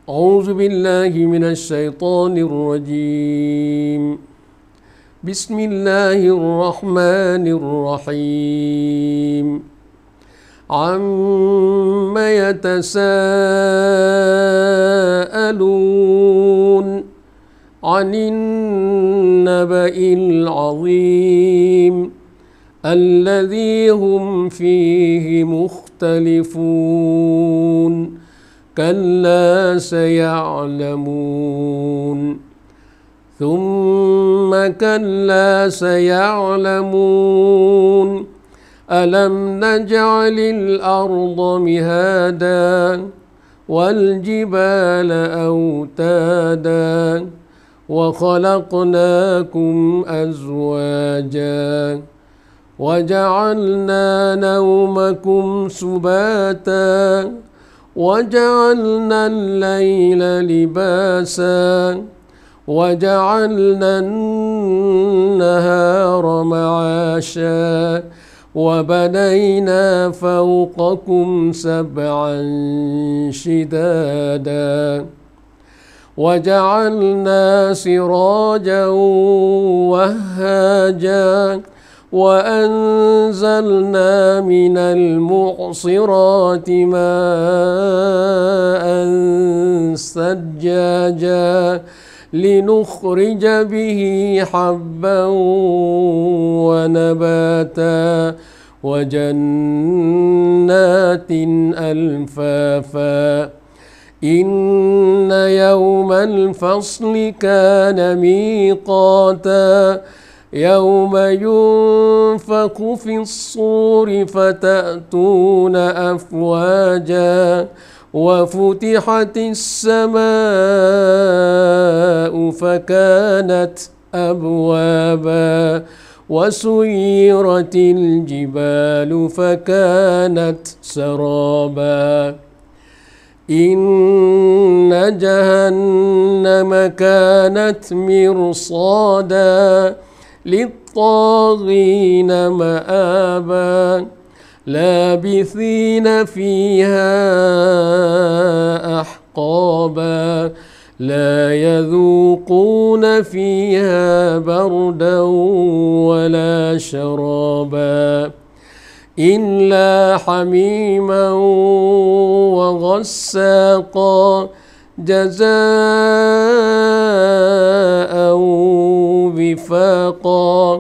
أعوذ بالله من الشيطان الرجيم. بسم الله الرحمن الرحيم. عم يتساءلون عن النبأ العظيم الذي هم فيه مختلفون كلا سيعلمون ثم كلا سيعلمون ألم نجعل الأرض مهادا والجبال أوتادا وخلقناكم أزواجا وجعلنا نومكم سباتا وجعلنا الليل لباسا وجعلنا النهار معاشا وبنينا فوقكم سبعا شدادا وجعلنا سراجا وهاجا وأنزلنا من المعصرات ماء ثجاجا لنخرج به حبا ونباتا وجنات ألفافا إن يوم الفصل كان ميقاتا يوم ينفخ في الصور فتأتون أفواجا وفتحت السماء فكانت أبوابا وسيرت الجبال فكانت سرابا إن جهنم كانت مرصادا للطاغين مآبا لابثين فيها أحقابا لا يذوقون فيها بردا ولا شرابا إلا حميما وغساقا جزاء وفاقا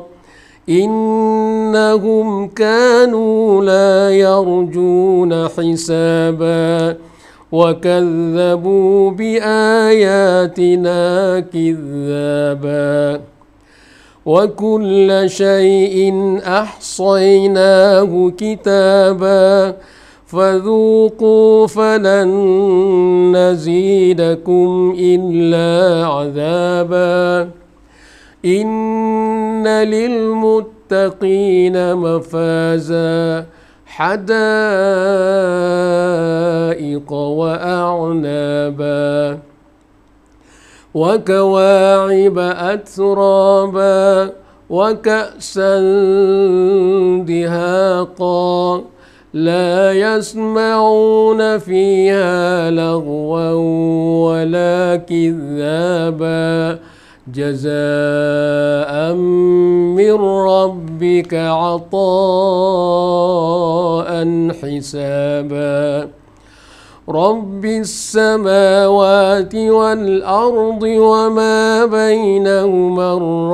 إنهم كانوا لا يرجون حسابا وكذبوا بآياتنا كذابا وكل شيء أحصيناه كتابا فذوقوا فلن نزيدكم إلا عذابا إن للمتقين مفازا حدائق وأعنابا وكواعب أترابا وكأسا دهاقا لا يسمعون فيها لغوا ولا كذابا جزاء من ربك عطاء حسابا رب السماوات والأرض وما بينهما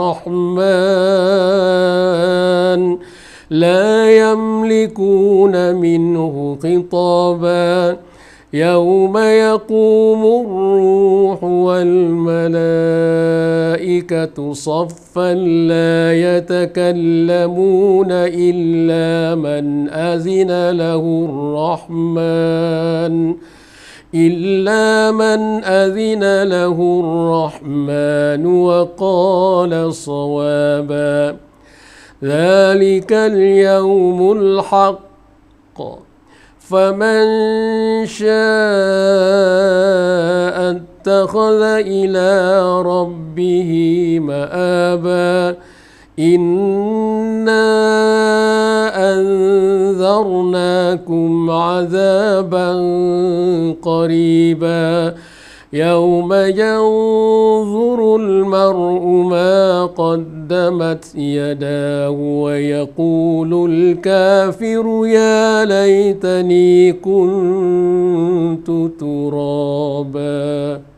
الرحمن لا يملكون منه خطابا يوم يقوم الروح والملائكة صفا لا يتكلمون إلا من أذن له الرحمن وقال صوابا ذلك اليوم الحق فمن شاء اتخذ إلى ربه مآبا إنا أنذرناكم عذابا قريبا يوم ينظر المرء ما قدمت يداه ويقول الكافر يا ليتني كنت ترابا.